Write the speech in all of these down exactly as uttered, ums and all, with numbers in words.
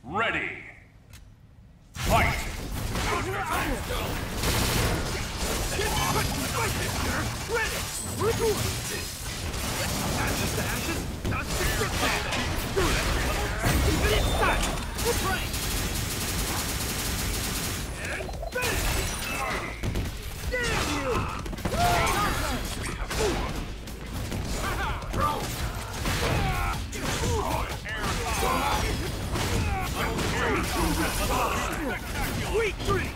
Ready. Fight! Ashes to ashes, dust to dust. Even inside, we're playing. And finish! Damn you! Throw! Weak three!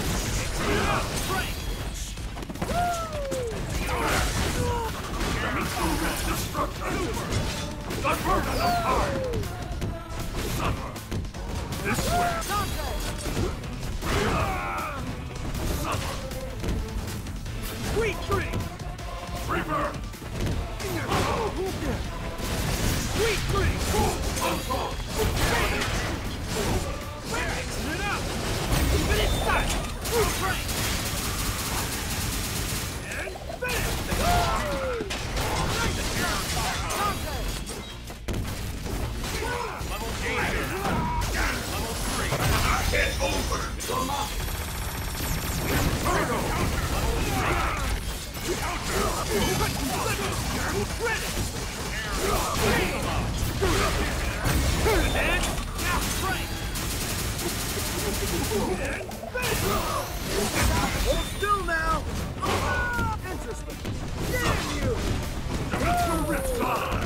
The burden of heart! Suffer! This way! Suffer! Weak three! Reaper! Weak three! Assault! Mixing it up! Even inside! We're playing! And finish! It's over! Come on! Turtle! Hold still now! Interesting! Damn you! Dimensional Riptide!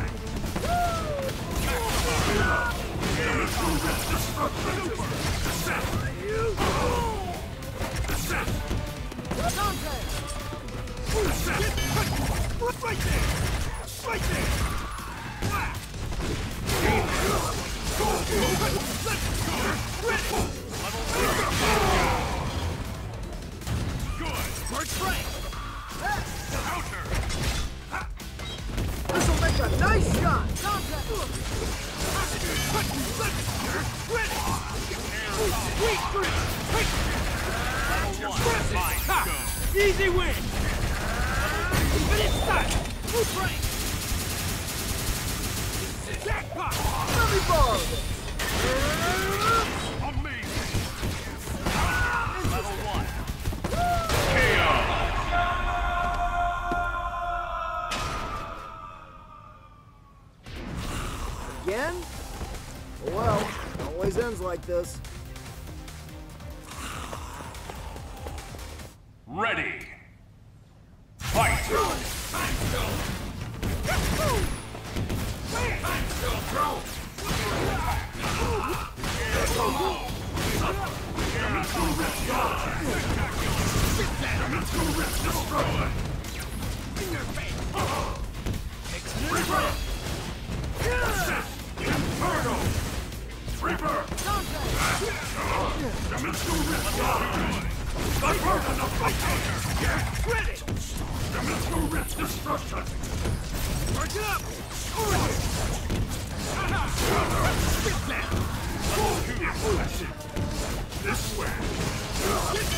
Dimensional Rip Destruction! Descent! Descent! Descent! Right there! Right there! Good! Smart strike! Counter! This'll make a nice shot! Weak three! Easy win! Even inside! Move right! Jackpot! Let me borrow this! Amazing! Level one. K O! Again? Well, it always ends like this. Ready. Fight! Time still! Time still, throw! Dimensional Rift God! Dimensional Rift Destroy! In your face! Reaper! Inferno! Reaper! Dimensional Rift God! The burden of fighting! Get ready! Dimensional Rift Destruction! Charge it up! Get down! Aggression! This way! Ready!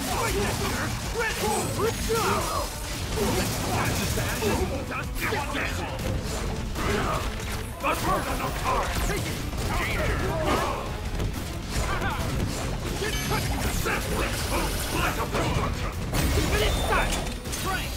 Let's go! Ashes to ashes! Dust to dust! The burden of heart! Take it! Danger! Descent with hope! Light of destruction! Even inside! Strike!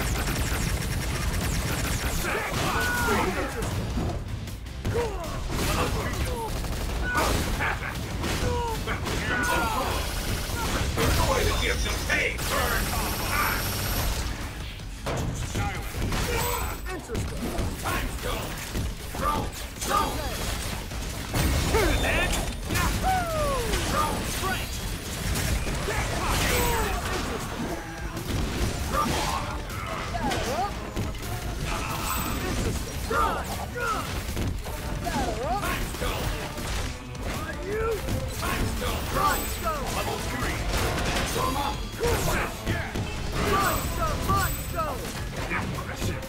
There's no way to give some pain! Burn! Interesting! Time still! Throw! Throw! Turn it, man! Throw! Strike! Time still! You! Time still! Right, go! Level three! Soma! Descent! Right, go! Right, go! Impressive!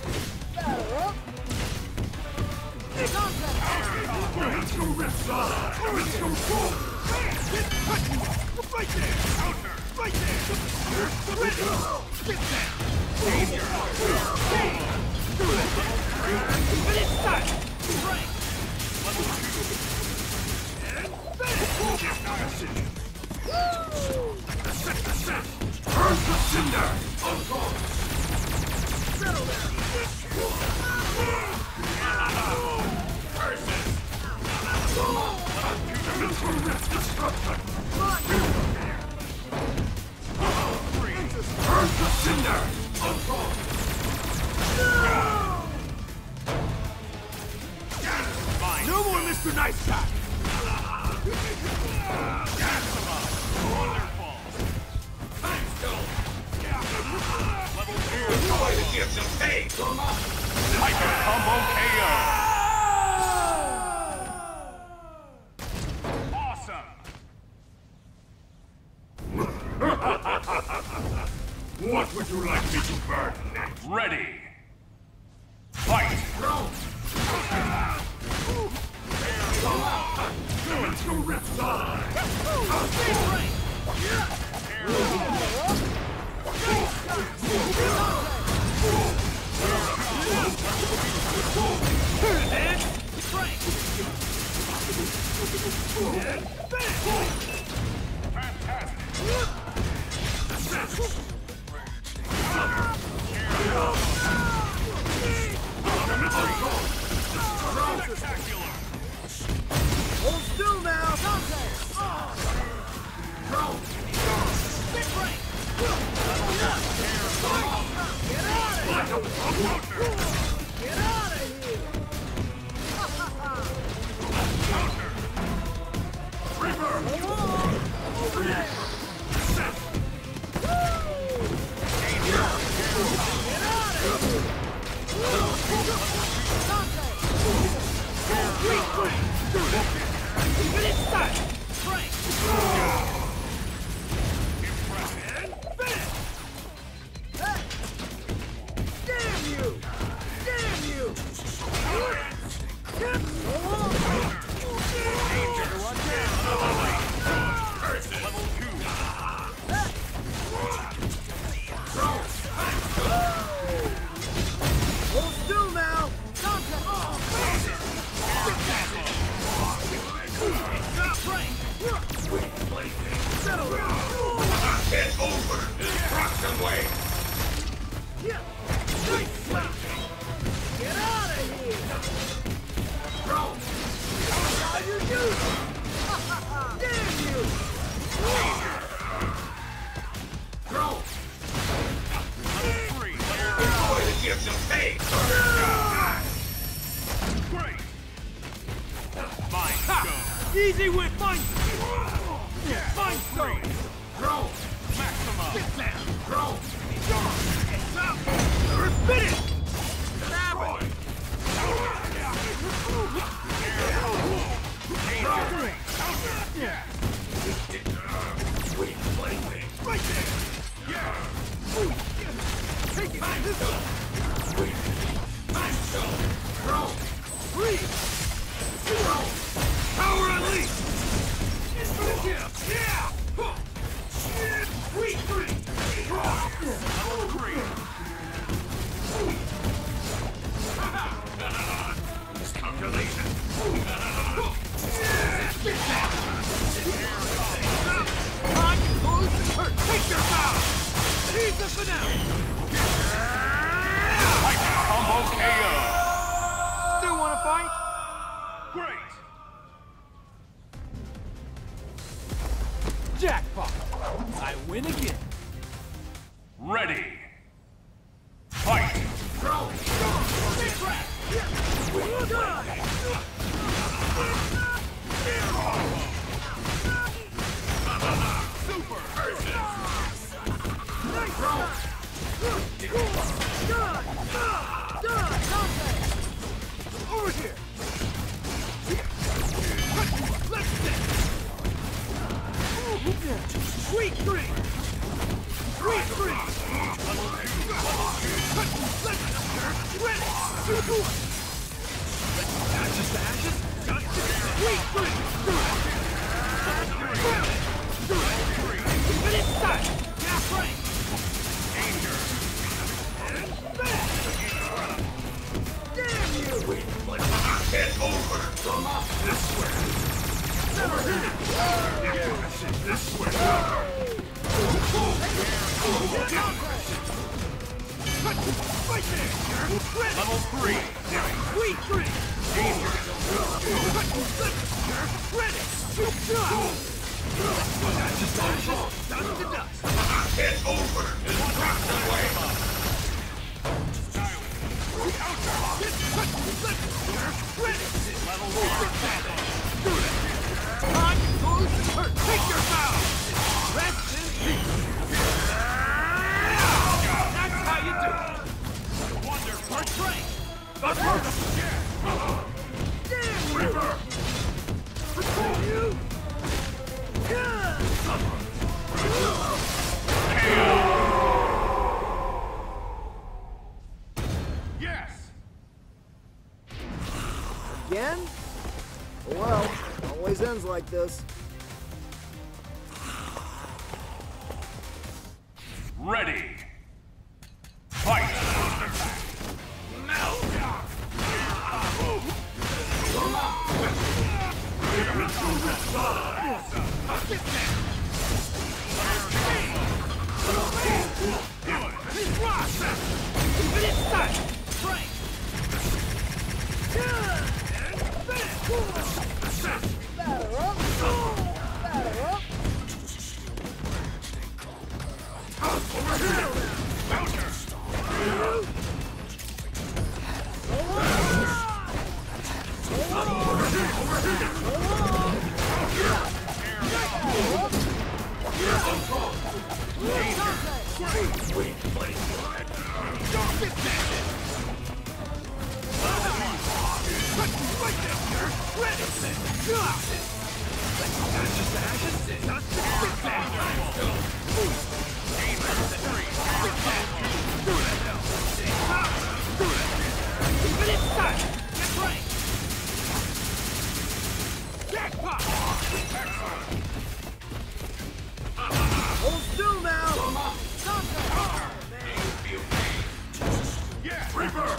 Dimensional Riptide! Dimensional Roll! Right there! Counter! Right there! Ready! Get down! Aim your heart! Even inside! Strike! Level two! And finish! Burn to cinder! Settle down! Burn to cinder! No more Mister Nice Guy! Hyper Combo K O! Awesome! What would you like me to burn next? Ready! Fight! Let's go Reptile! Hold still now! Get out of here! Get out of here! Damn you! Damn you! Level two! Hold still now! Stop right! Settle down! It's over! Rock them way! Get out of here! How you do? Damn you! Three! Going to get some pay! Great! Mind Stone! Easy with mine! Mind stone! Maxima! Spin it! Stab it! Right there! Take it! Freeze! Power unleashed! Yeah! Sweet free! Level three! Calculation! Time to close the curtain! Take your bow! Here's the finale! Hyper Combo K O! Still wanna fight? Great! Jackpot! I win again! Ready! Fight! Over here! Sweet three! Sweet three! Ready! Ashes to ashes! Sweet three! Keep it inside! Half right! Danger! Damn you! It's over! This way! Never This way. Right there! Level three. Sweet drink! Danger. Ready! Done to dust! It's over. It's rocked away. Ready! Level one. Hot goes the curtain! Take your bow! Rest in peace! That's how you do it! Wonderful. Our train! That's perfect. Damn you! Reaper. You! Yeah! Yes. Again? Well, always ends like this. Ready. Fight. Even inside! Train! Batter up! Batter up! Hold still now! Yes. Reaper.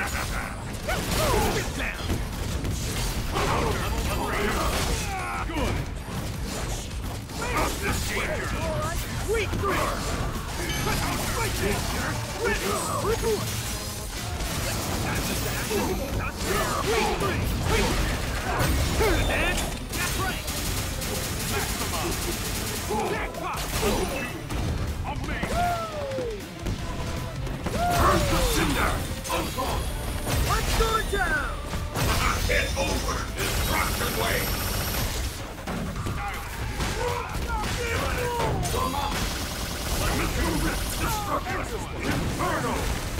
Good. This way. Sweet drink! Right there! Ready! Report! Sweet drink! Turn it, man! That's right! Jackpot! Amazing. Burn the cinder. Encore. Let's go down! It's over. It's rocked away. Elemental Rift Destruction. Inferno.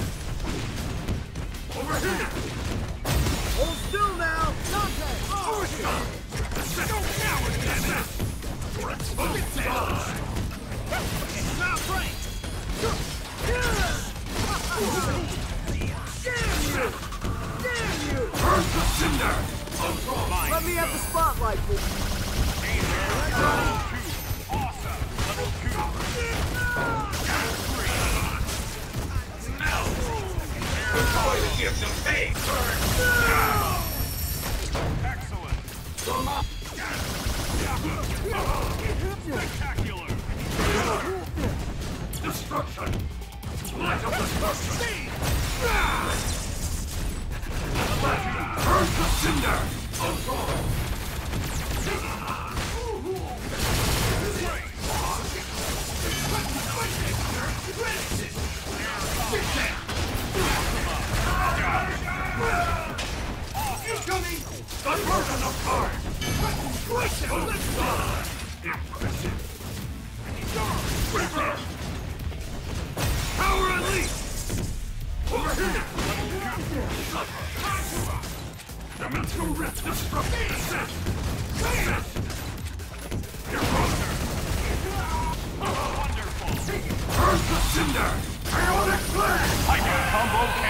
Over here. Hold still now! Over here! Don't cower, damn it! It's not right! Damn you! Damn you! Burn the cinder. Encore. Let me have the spotlight, please. Awesome. Level We're going to give some pain. Excellent. Spectacular. Destruction. Light of destruction. Burn the cinder. Encore. Incoming! The burden of cards! Impressive! Reaper! Power unleashed! Over here! Dimensional Rift Destruction! Set! Set! Eroder! Wonderful. Burn the cinder! Ionic Blast! Hyper combo K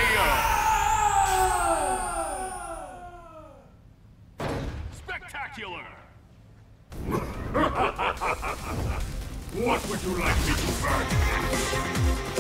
O. Spectacular. What would you like me to burn?